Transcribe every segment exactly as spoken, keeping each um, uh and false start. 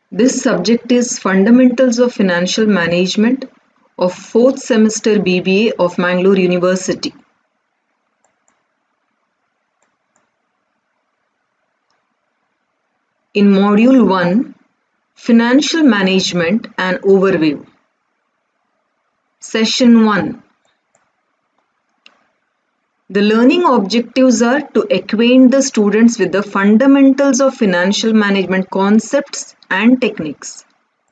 This subject is Fundamentals of Financial Management of fourth semester B B A of Mangalore University. In Module one, Financial Management and Overview. Session one. The learning objectives are to acquaint the students with the fundamentals of financial management concepts and techniques.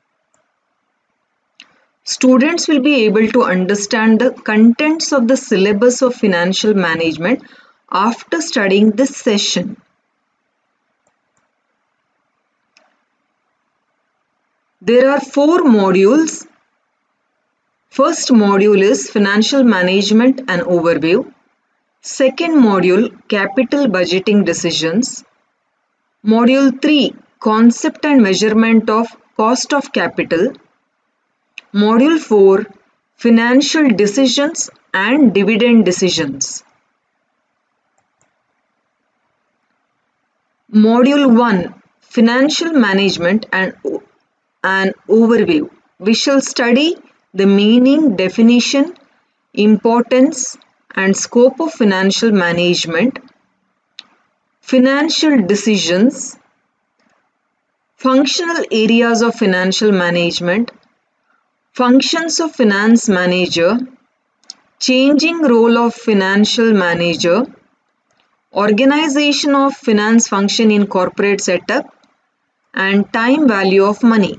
Students will be able to understand the contents of the syllabus of financial management after studying this session. There are four modules. First module is Financial Management and Overview. Second module, Capital Budgeting Decisions. Module three, Concept and Measurement of Cost of Capital. Module four, Financial Decisions and Dividend Decisions. Module one, Financial Management and an Overview. We shall study the meaning, definition, importance, and scope of financial management, financial decisions, functional areas of financial management, functions of finance manager, changing role of financial manager, organization of finance function in corporate setup, and time value of money.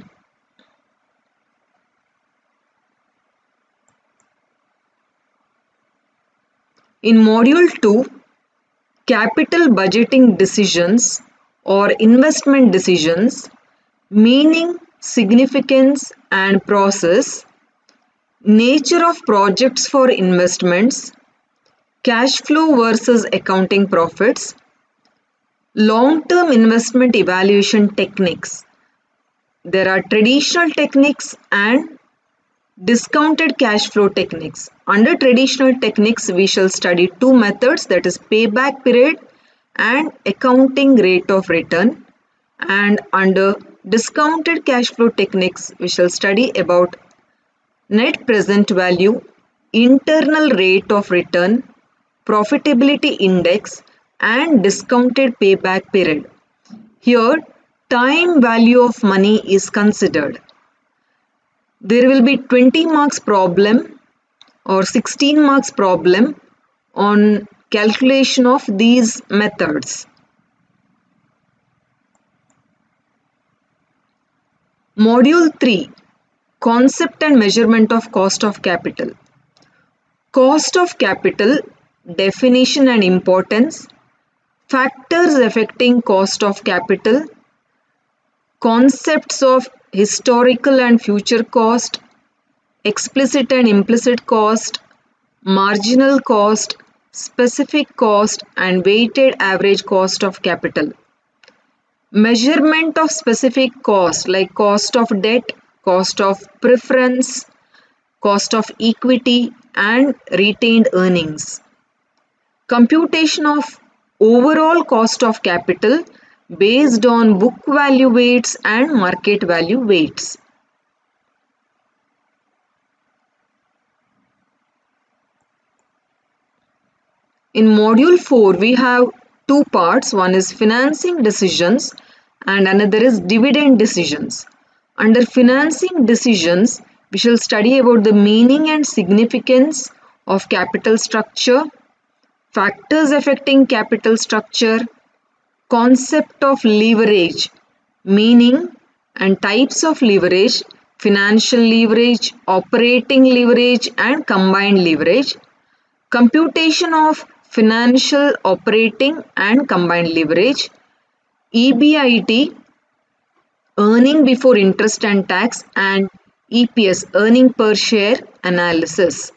In Module two, Capital Budgeting Decisions or Investment Decisions, meaning, significance and process, nature of projects for investments, cash flow versus accounting profits, long-term investment evaluation techniques. There are traditional techniques and discounted cash flow techniques. Under traditional techniques, we shall study two methods, that is payback period and accounting rate of return. And under discounted cash flow techniques, we shall study about net present value, internal rate of return, profitability index, and discounted payback period. Here, time value of money is considered. There will be twenty marks problem or sixteen marks problem on calculation of these methods. Module three, Concept and Measurement of Cost of Capital. Cost of capital, definition and importance, factors affecting cost of capital, concepts of historical and future cost, explicit and implicit cost, marginal cost, specific cost, and weighted average cost of capital. Measurement of specific cost like cost of debt, cost of preference, cost of equity, and retained earnings. Computation of overall cost of capital based on book value weights and market value weights. In Module four, we have two parts. One is financing decisions and another is dividend decisions. Under financing decisions, we shall study about the meaning and significance of capital structure, factors affecting capital structure, concept of leverage, meaning and types of leverage, financial leverage, operating leverage, and combined leverage, computation of financial, operating, and combined leverage, E B I T, earning before interest and tax, and E P S, earning per share analysis.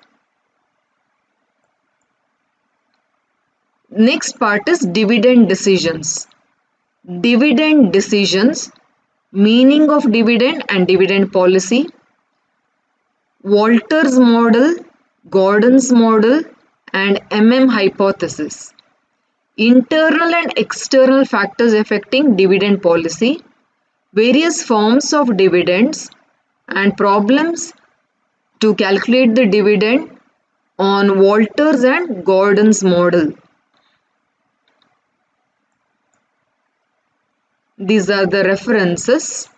Next part is dividend decisions. Dividend decisions, meaning of dividend and dividend policy, Walter's model, Gordon's model, and M M hypothesis. Internal and external factors affecting dividend policy, various forms of dividends, and problems to calculate the dividend on Walters and Gordon's model. These are the references.